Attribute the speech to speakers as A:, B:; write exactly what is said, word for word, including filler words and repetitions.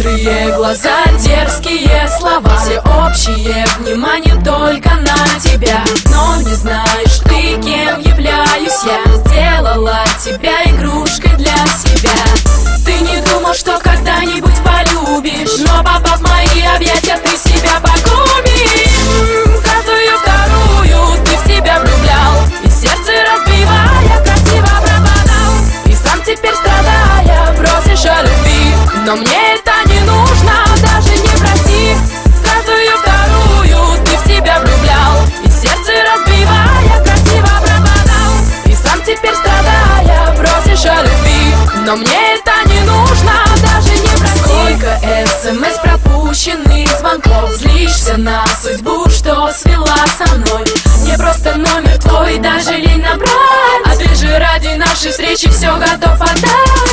A: Хитрые глаза, дерзкие слова, все общее внимание только на тебя. Но не знаешь ты, кем являюсь я. Сделала тебя игрушкой для себя. Ты не думал, что когда-нибудь полюбишь, но попав в мои объятия, ты себя погубишь. Каждую вторую ты в себя влюблял, и сердце разбивая, красиво пропадал. И сам теперь страдая, просишь о любви, но мне это не нужно, даже не проси. Каждую вторую ты в себя влюблял, и сердце разбивая, красиво пропадал. И сам теперь страдая, просишь о любви, но мне это не нужно, даже не проси. Сколько смс пропущенных звонков, злишься на судьбу, что свела со мной. Мне просто номер твой даже лень набрать, а ты же ради нашей встречи все готов отдать.